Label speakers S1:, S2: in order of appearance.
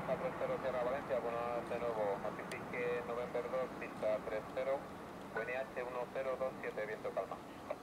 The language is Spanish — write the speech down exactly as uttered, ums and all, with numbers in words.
S1: Alfa tres cero Sierra Valencia, buenas de nuevo, notifique November dos, pista tres cero, V N H uno cero dos siete, viento calma.